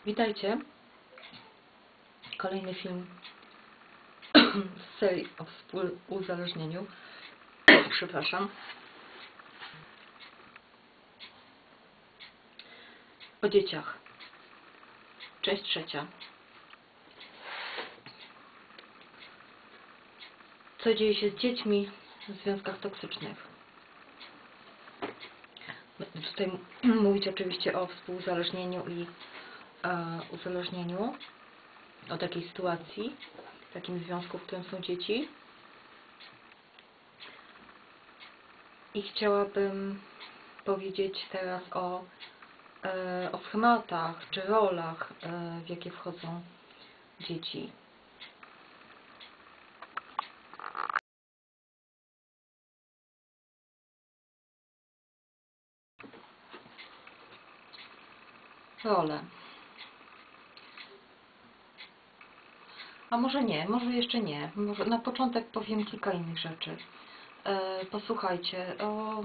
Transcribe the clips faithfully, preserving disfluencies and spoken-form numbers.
Witajcie. Kolejny film z serii o współuzależnieniu. Przepraszam. O dzieciach. Część trzecia. Co dzieje się z dziećmi w związkach toksycznych? Tutaj mówić oczywiście o współuzależnieniu i e, uzależnieniu, o takiej sytuacji, w takim związku, w którym są dzieci. I chciałabym powiedzieć teraz o, e, o schematach czy rolach, e, w jakie wchodzą dzieci. Role. A może nie, może jeszcze nie. Może na początek powiem kilka innych rzeczy. E, posłuchajcie. O...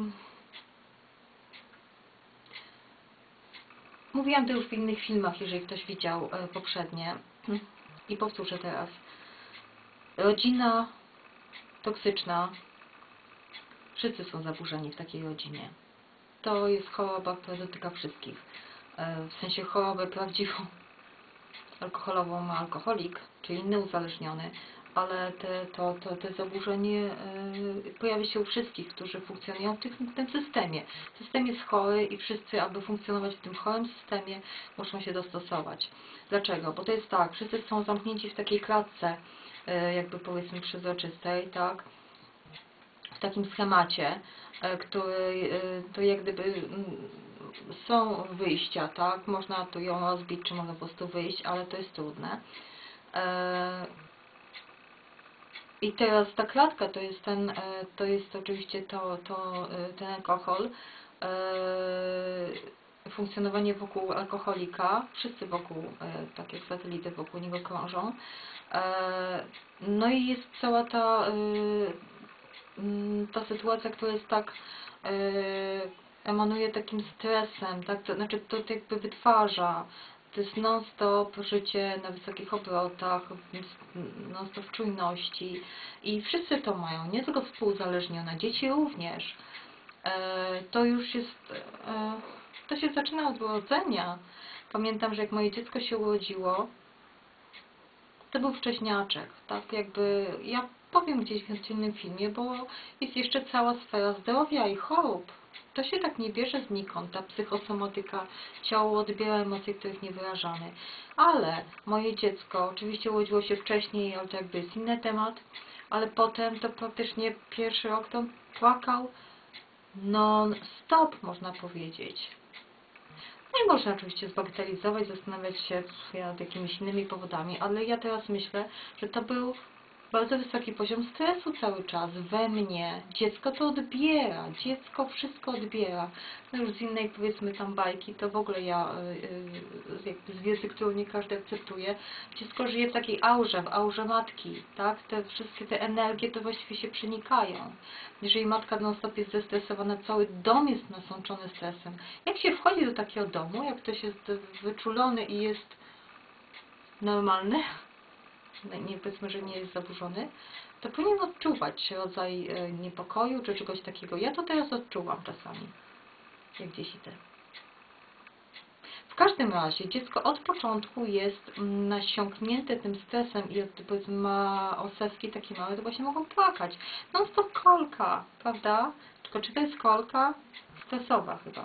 Mówiłam to już w innych filmach, jeżeli ktoś widział e, poprzednie. I powtórzę teraz. Rodzina toksyczna. Wszyscy są zaburzeni w takiej rodzinie. To jest choroba, która dotyka wszystkich. E, w sensie chorobę prawdziwą. Alkoholową ma alkoholik, czy inny uzależniony, ale te, to, to, to zaburzenie y, pojawia się u wszystkich, którzy funkcjonują w, tych, w tym systemie. System jest chory i wszyscy, aby funkcjonować w tym chorym systemie, muszą się dostosować. Dlaczego? Bo to jest tak, wszyscy są zamknięci w takiej klatce, y, jakby powiedzmy przezroczystej, tak? W takim schemacie, y, który y, to jak gdyby y, są wyjścia, tak? Można tu ją rozbić, czy można po prostu wyjść, ale to jest trudne. E, I teraz ta klatka to jest ten, e, to jest oczywiście to, to, ten alkohol, e, funkcjonowanie wokół alkoholika, wszyscy wokół, e, takie satelity wokół niego krążą. E, no i jest cała ta, e, ta sytuacja, która jest tak, e, emanuje takim stresem, tak? To znaczy to jakby wytwarza. To jest non-stop życie na wysokich obrotach, non-stop czujności i wszyscy to mają, nie tylko współuzależnione, dzieci również. E, to już jest, e, to się zaczyna od urodzenia. Pamiętam, że jak moje dziecko się urodziło, to był wcześniaczek, tak jakby, ja powiem gdzieś w innym filmie, bo jest jeszcze cała sfera zdrowia i chorób. To się tak nie bierze znikąd, ta psychosomatyka, ciało odbiera emocje, których nie wyrażamy. Ale moje dziecko, oczywiście urodziło się wcześniej, ale to jakby jest inny temat, ale potem to praktycznie pierwszy rok to płakał non-stop, można powiedzieć. Nie można oczywiście zbagatelizować, zastanawiać się nad jakimiś innymi powodami, ale ja teraz myślę, że to był bardzo wysoki poziom stresu cały czas we mnie. Dziecko to odbiera, dziecko wszystko odbiera. No już z innej, powiedzmy, tam bajki, to w ogóle ja yy, jakby z wiedzy, którą nie każdy akceptuje, dziecko żyje w takiej aurze, w aurze matki, tak? Te wszystkie te energie to właściwie się przenikają. Jeżeli matka non-stop jest zestresowana, cały dom jest nasączony stresem. Jak się wchodzi do takiego domu, jak ktoś jest wyczulony i jest normalny, nie powiedzmy, że nie jest zaburzony, to powinien odczuwać rodzaj niepokoju czy czegoś takiego. Ja to teraz odczuwam czasami, jak gdzieś idę. W każdym razie dziecko od początku jest nasiąknięte tym stresem i powiedzmy ma osewki takie małe, to właśnie mogą płakać. No to kolka, prawda? Tylko czy to jest kolka? Stresowa chyba.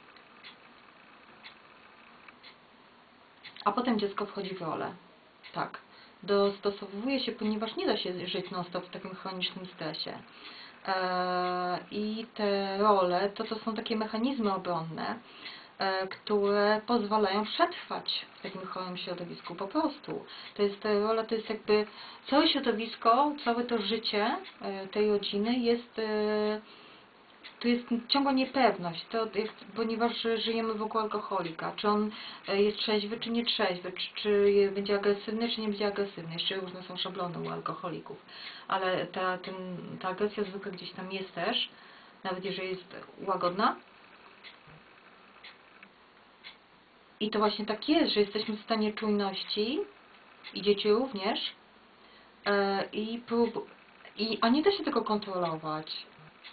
A potem dziecko wchodzi w rolę. Tak. Dostosowuje się, ponieważ nie da się żyć non-stop w takim chronicznym stresie. Eee, I te role, to to są takie mechanizmy obronne, e, które pozwalają przetrwać w takim chorym środowisku po prostu. To jest ta rola, to jest jakby całe środowisko, całe to życie e, tej rodziny jest e, tu jest ciągła niepewność, to jest, ponieważ żyjemy wokół alkoholika. Czy on jest trzeźwy, czy nie trzeźwy, czy, czy będzie agresywny, czy nie będzie agresywny. Jeszcze różne są szablony u alkoholików. Ale ta, ten, ta agresja zwykle gdzieś tam jest też, nawet jeżeli jest łagodna. I to właśnie tak jest, że jesteśmy w stanie czujności i dzieci również e, i prób, i, a nie da się tego kontrolować.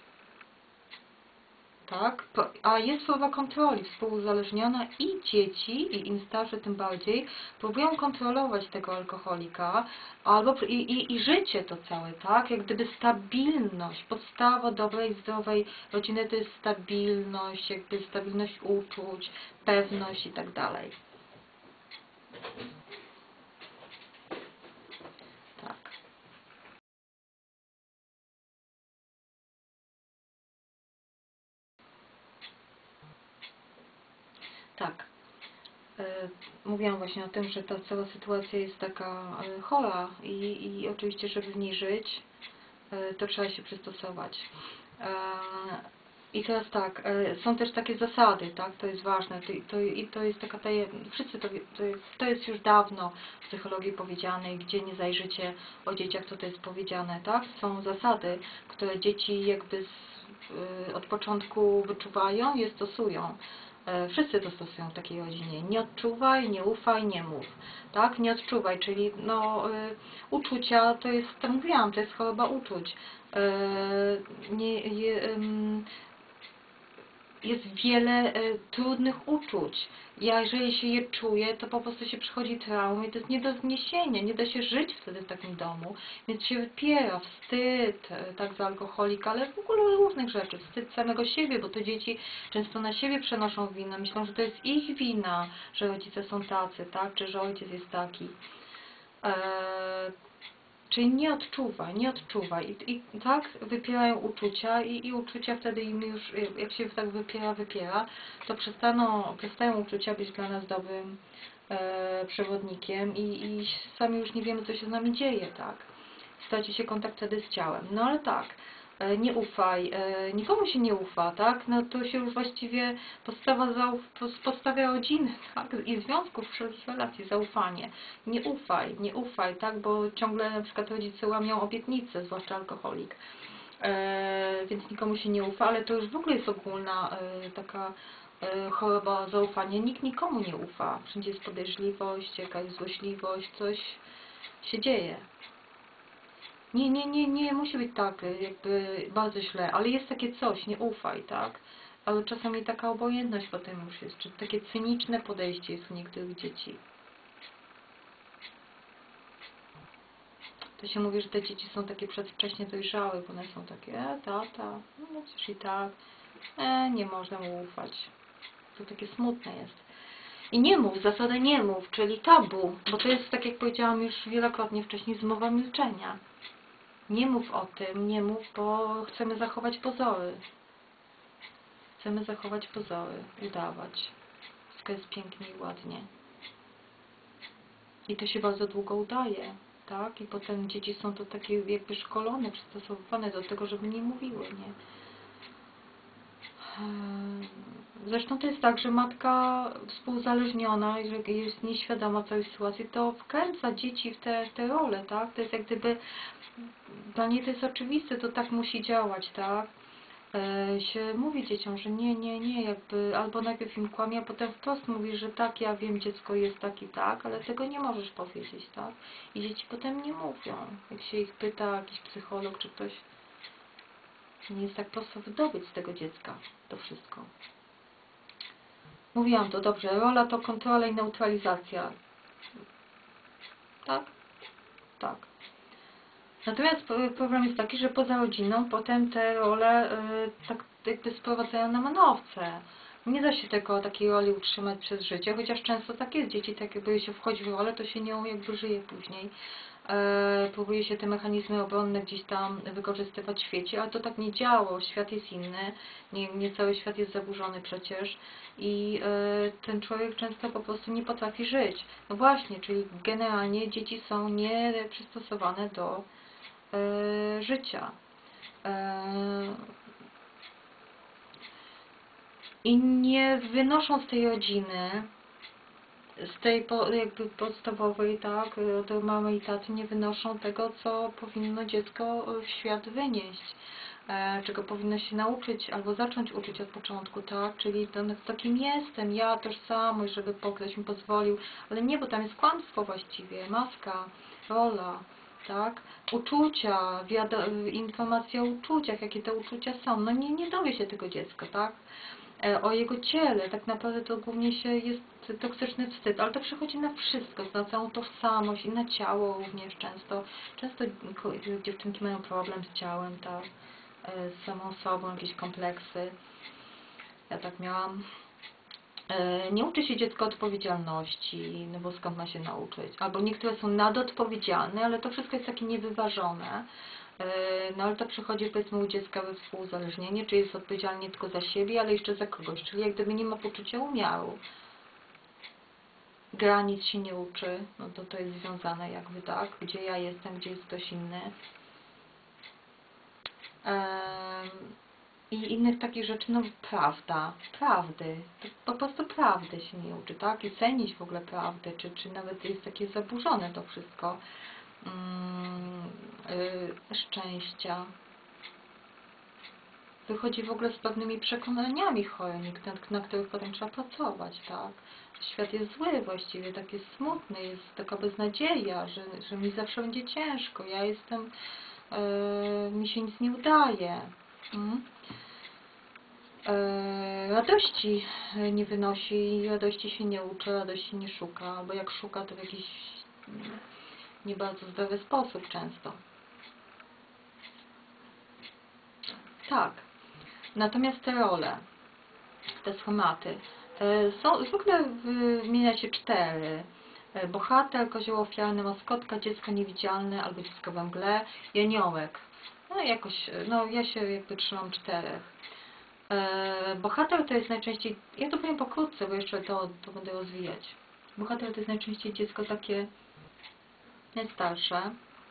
Tak? A jest forma kontroli współuzależniona i dzieci, i im starsze tym bardziej, próbują kontrolować tego alkoholika, albo i, i, i życie to całe, tak? Jak gdyby stabilność, podstawa dobrej, zdrowej rodziny to jest stabilność, jakby stabilność uczuć, pewność i tak dalej. Tak. Tak. Mówiłam właśnie o tym, że ta cała sytuacja jest taka chora i, i oczywiście, żeby w niej żyć, to trzeba się przystosować. I teraz tak, są też takie zasady, tak, to jest ważne, to, to, i to jest taka tajemnica, wszyscy to, to, jest, to jest już dawno w psychologii powiedziane, gdzie nie zajrzycie o dzieciach, to to jest powiedziane, tak, są zasady, które dzieci jakby z, od początku wyczuwają, je stosują. Wszyscy to stosują w takiej rodzinie. Nie odczuwaj, nie ufaj, nie mów. Tak? Nie odczuwaj, czyli no, y, uczucia to jest, to mówiłam, to jest choroba uczuć. Y, nie, je, y, jest wiele y, trudnych uczuć. Ja, jeżeli się je czuję, to po prostu się przychodzi trauma i to jest nie do zniesienia, nie da się żyć wtedy w takim domu, więc się wypiera wstyd, y, tak za alkoholika, ale w ogóle różnych rzeczy, wstyd samego siebie, bo to dzieci często na siebie przenoszą winę, myślą, że to jest ich wina, że rodzice są tacy, tak, czy że ojciec jest taki. Eee, Czyli nie odczuwaj, nie odczuwaj. I, i tak wypierają uczucia i, i uczucia wtedy im już, jak się tak wypiera, wypiera, to przestaną, przestają uczucia być dla nas dobrym e, przewodnikiem i, i sami już nie wiemy, co się z nami dzieje, tak. Straci się kontakt wtedy z ciałem. No ale tak, e, nie ufaj, e, nikomu się nie ufa, tak, no to się już właściwie podstawa zauf podstawia rodziny, tak, i związków, wszelkich relacji, zaufanie. Nie ufaj, nie ufaj, tak, bo ciągle na przykład rodzice łamią obietnice, zwłaszcza alkoholik. E, więc nikomu się nie ufa, ale to już w ogóle jest ogólna e, taka e, choroba zaufania. Nikt nikomu nie ufa. Wszędzie jest podejrzliwość, jakaś złośliwość, coś się dzieje. Nie, nie, nie, nie musi być tak jakby bardzo źle, ale jest takie coś, nie ufaj, tak? Ale czasami taka obojętność potem już jest, czy takie cyniczne podejście jest u niektórych dzieci. To się mówi, że te dzieci są takie przedwcześnie dojrzałe, bo one są takie, e, tata, no przecież i tak, e, nie można mu ufać. To takie smutne jest. I nie mów, zasada nie mów, czyli tabu, bo to jest, tak jak powiedziałam już wielokrotnie wcześniej, zmowa milczenia. Nie mów o tym, nie mów, bo chcemy zachować pozory. Chcemy zachować pozory, udawać. Wszystko jest pięknie i ładnie. I to się bardzo długo udaje, tak? I potem dzieci są to takie jakby szkolone, przystosowane do tego, żeby nie mówiły, nie? Zresztą to jest tak, że matka współzależniona, jeżeli jest nieświadoma całej sytuacji, to wkręca dzieci w te, w te role, tak? To jest jak gdyby, dla niej to jest oczywiste, to tak musi działać, tak? E, się mówi dzieciom, że nie, nie, nie, jakby, albo najpierw im kłamie, a potem wprost mówi, że tak, ja wiem, dziecko jest tak i tak, ale tego nie możesz powiedzieć, tak? I dzieci potem nie mówią. Jak się ich pyta jakiś psycholog czy ktoś, nie jest tak prosto wydobyć z tego dziecka to wszystko. Mówiłam to dobrze. Rola to kontrola i neutralizacja. Tak? Tak. Natomiast problem jest taki, że poza rodziną potem te role y, tak jakby sprowadzają na manowce. Nie da się tego, takiej roli utrzymać przez życie, chociaż często tak jest. Dzieci tak jakby się wchodzi w rolę, to się nią jakby żyje później. E, próbuje się te mechanizmy obronne gdzieś tam wykorzystywać w świecie, ale to tak nie działa. Świat jest inny, nie, nie cały świat jest zaburzony przecież i e, ten człowiek często po prostu nie potrafi żyć. No właśnie, czyli generalnie dzieci są nieprzystosowane do e, życia. E, I nie wynoszą z tej rodziny, z tej po, jakby podstawowej, tak, od mamy i taty nie wynoszą tego, co powinno dziecko w świat wynieść. e, czego powinno się nauczyć albo zacząć uczyć od początku, tak? Czyli to, to kim jestem, ja, tożsamość, żeby ktoś mi pozwolił, ale nie, bo tam jest kłamstwo właściwie, maska, rola, tak? Uczucia, informacja o uczuciach, jakie te uczucia są, no nie, nie dowie się tego dziecka, tak? E, o jego ciele, tak naprawdę to głównie się jest toksyczny wstyd, ale to przechodzi na wszystko, na całą tożsamość i na ciało również często. Często dziewczynki mają problem z ciałem, tak, e, z samą sobą, jakieś kompleksy. Ja tak miałam. E, nie uczy się dziecko odpowiedzialności, no bo skąd ma się nauczyć? Albo niektóre są nadodpowiedzialne, ale to wszystko jest takie niewyważone. No ale to przychodzi, powiedzmy, u dziecka we współuzależnienie, czyli jest odpowiedzialny nie tylko za siebie, ale jeszcze za kogoś, czyli jak gdyby nie ma poczucia umiaru. Granic się nie uczy, no to to jest związane jakby, tak, gdzie ja jestem, gdzie jest ktoś inny. Ehm, I innych takich rzeczy, no prawda, prawdy, to po prostu prawdy się nie uczy, tak, i cenić w ogóle prawdę, czy, czy nawet jest takie zaburzone to wszystko. Yy, szczęścia. Wychodzi w ogóle z pewnymi przekonaniami chorymi, na, na których potem trzeba pracować, tak? Świat jest zły właściwie, tak jest smutny, jest taka beznadzieja, że, że mi zawsze będzie ciężko, ja jestem, yy, mi się nic nie udaje. Mm? Yy, radości nie wynosi, radości się nie uczy, radości nie szuka, albo jak szuka, to w jakiś nie bardzo zdrowy sposób często. Tak. Natomiast te role, te schematy, są, w ogóle wymienia się cztery. Bohater, kozioł ofiarny, maskotka, dziecko niewidzialne albo dziecko we mgle i aniołek. No jakoś, no ja się jakby trzymam czterech. Bohater to jest najczęściej, ja to powiem pokrótce, bo jeszcze to, to będę rozwijać. Bohater to jest najczęściej dziecko takie najstarsze.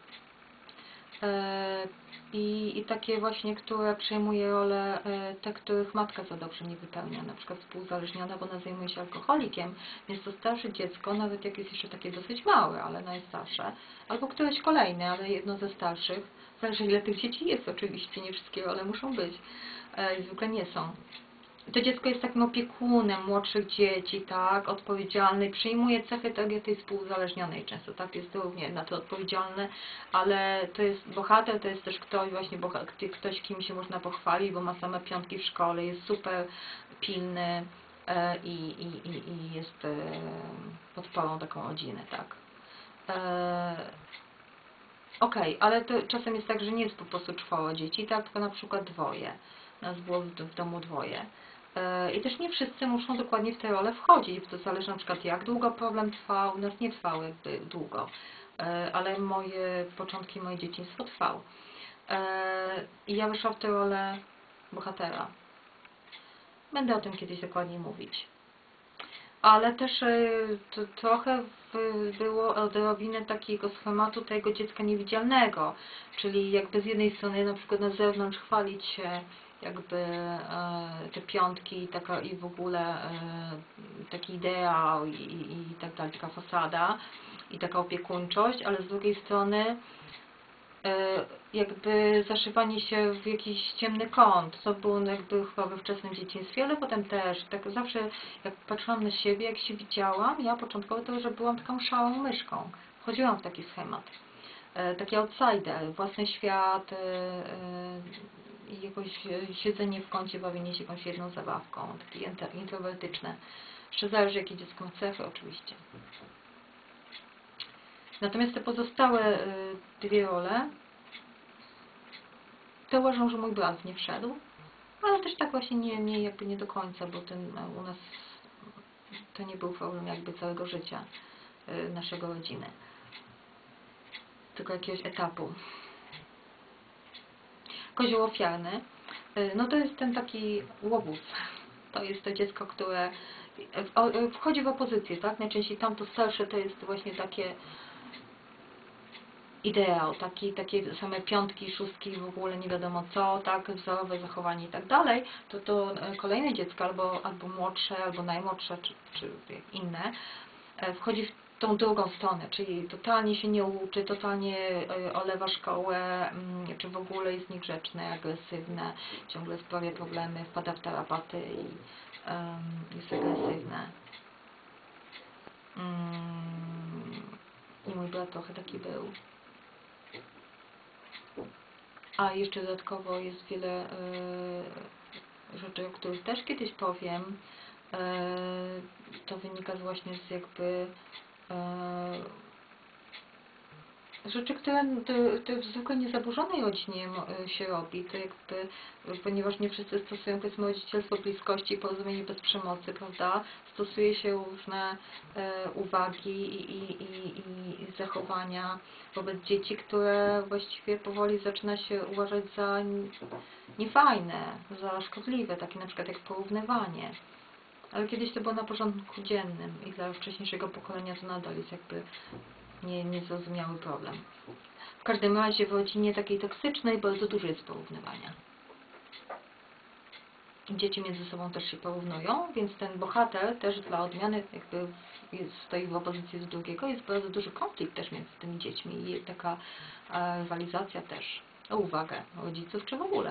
I, I takie właśnie, które przejmuje rolę e, te, których matka za dobrze nie wypełnia, na przykład współuzależniona, bo ona zajmuje się alkoholikiem, więc to starsze dziecko, nawet jak jest jeszcze takie dosyć małe, ale najstarsze, albo któreś kolejne, ale jedno ze starszych, zależy ile tych dzieci jest oczywiście, nie wszystkie role muszą być, e, zwykle nie są. To dziecko jest takim opiekunem młodszych dzieci, tak, odpowiedzialny, przyjmuje cechy tej, tej współuzależnionej często, tak, jest równie na to odpowiedzialny, ale to jest bohater, to jest też ktoś właśnie, bohater, ktoś, kim się można pochwalić, bo ma same piątki w szkole, jest super pilny e, i, i, i, i jest e, podporą taką rodziny, tak. E, Okej, okay, ale to czasem jest tak, że nie jest po prostu czworo dzieci, tak, tylko na przykład dwoje. Nas było w, w domu dwoje. I też nie wszyscy muszą dokładnie w tę rolę wchodzić, bo to zależy na przykład jak długo problem trwał, u nas nie trwał jakby długo, ale moje początki, moje dzieciństwo trwało. I ja wyszłam w tę rolę bohatera. Będę o tym kiedyś dokładniej mówić. Ale też to, trochę było odrobinę takiego schematu tego dziecka niewidzialnego, czyli jakby z jednej strony na przykład na zewnątrz chwalić się jakby e, te piątki taka, i w ogóle e, taki ideał i, i, i tak dalej, taka fasada i taka opiekuńczość, ale z drugiej strony e, jakby zaszywanie się w jakiś ciemny kąt. To było jakby chyba we wczesnym dzieciństwie, ale potem też. Tak zawsze jak patrzyłam na siebie, jak się widziałam, ja początkowo to, że byłam taką szałą myszką. Wchodziłam w taki schemat. E, taki outsider, własny świat, e, e, i jakoś siedzenie w kącie, bawienie się jakąś jedną zabawką, takie introwertyczne. Jeszcze zależy, jakie dziecko ma cechy, oczywiście. Natomiast te pozostałe dwie role, to uważam, że mój brat nie wszedł, ale też tak właśnie nie, nie, jakby nie do końca, bo ten u nas to nie był problem jakby całego życia naszego rodziny, tylko jakiegoś etapu. Kozioł ofiarny, no to jest ten taki łobuz. To jest to dziecko, które wchodzi w opozycję, tak? Najczęściej tamto starsze to jest właśnie takie ideał, taki, takie same piątki, szóstki, w ogóle nie wiadomo co, tak, wzorowe zachowanie i tak dalej, to to kolejne dziecko, albo, albo młodsze, albo najmłodsze, czy, czy inne, wchodzi w tą drugą stronę, czyli totalnie się nie uczy, totalnie olewa szkołę, czy w ogóle jest niegrzeczne, agresywne, ciągle sprawia problemy, wpada w tarapaty i um, jest agresywne. Um, I mój brat trochę taki był. A jeszcze dodatkowo jest wiele y, rzeczy, o których też kiedyś powiem. Y, to wynika właśnie z jakby y, rzeczy, które to, to w zwykle niezaburzonej rodzinie się robi. To jakby, ponieważ nie wszyscy stosują, powiedzmy, rodzicielstwo bliskości i porozumienie bez przemocy, prawda? Stosuje się różne y, uwagi i, i, i, i zachowania wobec dzieci, które właściwie powoli zaczyna się uważać za niefajne, za szkodliwe, takie na przykład jak porównywanie. Ale kiedyś to było na porządku dziennym i dla wcześniejszego pokolenia to nadal jest jakby nie, niezrozumiały problem. W każdym razie w rodzinie takiej toksycznej bardzo dużo jest porównywania. Dzieci między sobą też się porównują, więc ten bohater też dla odmiany jakby jest, stoi w opozycji do drugiego. Jest bardzo duży konflikt też między tymi dziećmi i taka e, rywalizacja też o uwagę rodziców czy w ogóle.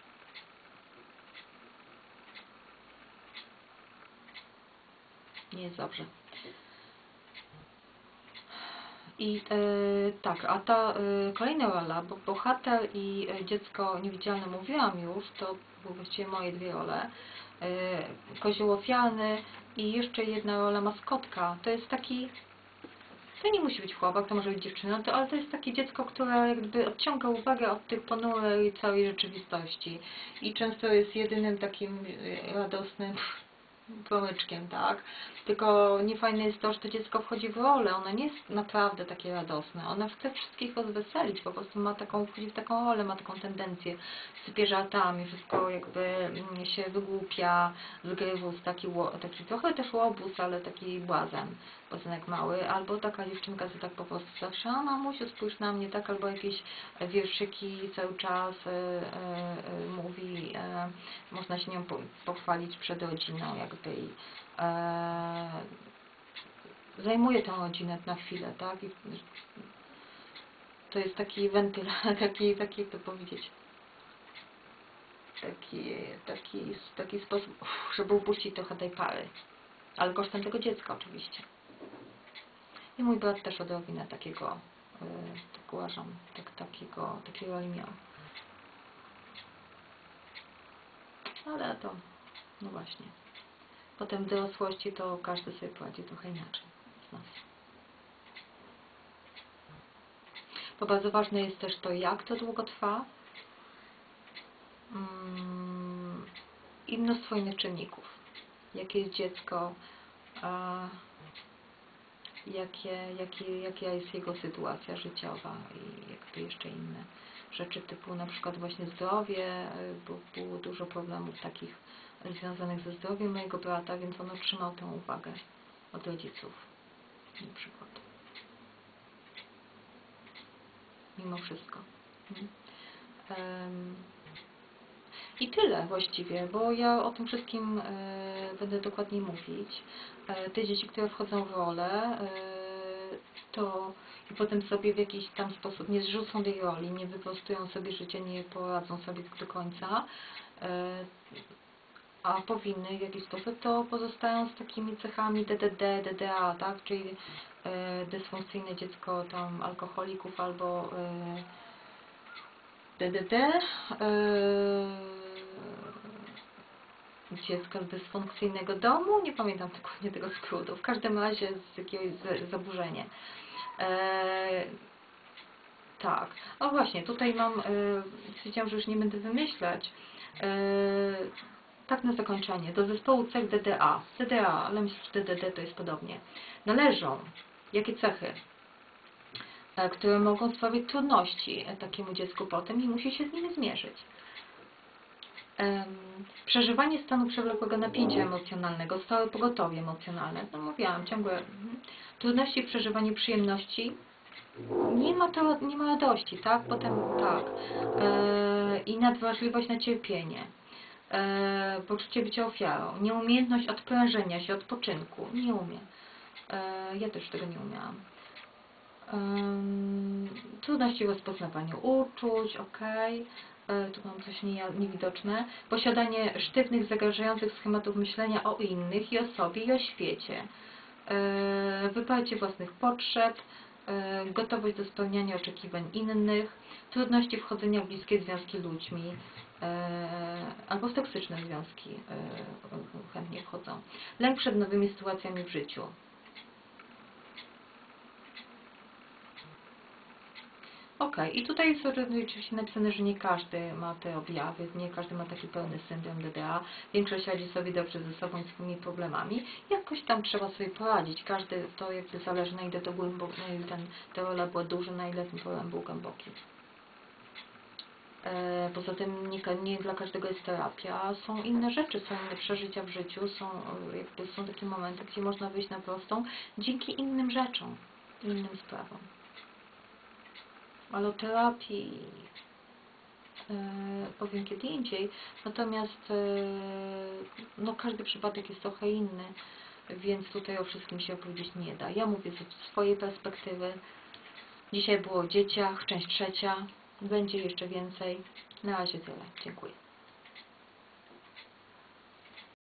Nie jest dobrze. I e, tak, a ta e, kolejna rola, bo bohater i e, dziecko niewidzialne mówiłam już, to były właściwie moje dwie role. E, kozioł ofiarny i jeszcze jedna rola maskotka. To jest taki, to nie musi być chłopak, to może być dziewczyna, to, ale to jest takie dziecko, które jakby odciąga uwagę od tych ponurej całej rzeczywistości. I często jest jedynym takim radosnym promyczkiem, tak? Tylko niefajne jest to, że to dziecko wchodzi w rolę, ono nie jest naprawdę takie radosne, ono chce wszystkich rozweselić, po prostu ma taką, wchodzi w taką rolę, ma taką tendencję, sypie żartami, wszystko jakby się wygłupia, z grywów, taki, taki trochę też łobuz, ale taki błazen, błazenek mały, albo taka dziewczynka, co tak po prostu zawsze, a mamusiu, spójrz na mnie, tak, albo jakieś wierszyki cały czas y, y, y, mówi, y, można się nią pochwalić przed rodziną, jakby i e, zajmuje tę rodzinę na chwilę, tak? I to jest taki wentyl, taki, taki, to powiedzieć, taki, taki, taki sposób, żeby upuścić trochę tej pary, ale kosztem tego dziecka oczywiście. I mój brat też odrobinę takiego, yy, tak uważam, tak, takiego, takiej roli miał. Ale to, no właśnie. Potem w dorosłości to każdy sobie poradzi trochę inaczej z nas. Bo bardzo ważne jest też to, jak to długo trwa mm, i mnóstwo innych czynników. Jakie jest dziecko, a jakie, jakie, jaka jest jego sytuacja życiowa i jakby jeszcze inne rzeczy typu na przykład właśnie zdrowie, bo było dużo problemów takich związanych ze zdrowiem mojego brata, więc on otrzymał tę uwagę od rodziców na przykład. Mimo wszystko. Um, I tyle właściwie, bo ja o tym wszystkim e, będę dokładniej mówić. E, te dzieci, które wchodzą w rolę, e, to i potem sobie w jakiś tam sposób nie zrzucą tej roli, nie wyprostują sobie życia, nie poradzą sobie do końca, e, a powinny w jakiś sposób, to pozostają z takimi cechami D D D, D D A, tak? Czyli e, dysfunkcyjne dziecko tam alkoholików albo e, D D D, yy, dziecka z dysfunkcyjnego domu, nie pamiętam dokładnie tego skrótu, w każdym razie z jakiegoś zaburzenia. Eee, tak, o właśnie, tutaj mam, yy, stwierdziłam, że już nie będę wymyślać, yy, tak na zakończenie, do zespołu cech D D A, D D A, ale myślę, że D D D to jest podobnie, należą, jakie cechy? Które mogą sprawić trudności takiemu dziecku potem i musi się z nimi zmierzyć. Um, przeżywanie stanu przewlekłego napięcia emocjonalnego, stałe pogotowie emocjonalne, no mówiłam, ciągłe trudności w przeżywaniu przyjemności, nie ma, to, nie ma radości, tak? Potem tak. E, I nadwrażliwość na cierpienie, e, poczucie bycia ofiarą, nieumiejętność odprężenia się, odpoczynku, nie umie. E, ja też tego nie umiałam. Um, trudności w rozpoznawaniu uczuć, ok. E, tu mam coś nie, niewidoczne. Posiadanie sztywnych, zagrażających schematów myślenia o innych i o sobie i o świecie. E, wyparcie własnych potrzeb, e, gotowość do spełniania oczekiwań innych, trudności wchodzenia w bliskie związki ludźmi, e, albo w toksyczne związki e, chętnie wchodzą. Lęk przed nowymi sytuacjami w życiu. Ok, i tutaj jest oczywiście napisane, że nie każdy ma te objawy, nie każdy ma taki pełny syndrom D D A. Większość radzi sobie dobrze ze sobą i swoimi problemami. Jakoś tam trzeba sobie poradzić. Każdy to jakby zależy, na ile to głęboko, na ile ten, ta rola była duża, na ile ten problem był głęboki. E, poza tym nie, nie dla każdego jest terapia. Są inne rzeczy, są inne przeżycia w życiu, są, jakby, są takie momenty, gdzie można wyjść na prostą dzięki innym rzeczom, innym sprawom. Ale o terapii e, powiem kiedy indziej, natomiast e, no, każdy przypadek jest trochę inny, więc tutaj o wszystkim się opowiedzieć nie da. Ja mówię ze swojej perspektywy. Dzisiaj było o dzieciach, część trzecia, będzie jeszcze więcej. Na razie tyle. Dziękuję.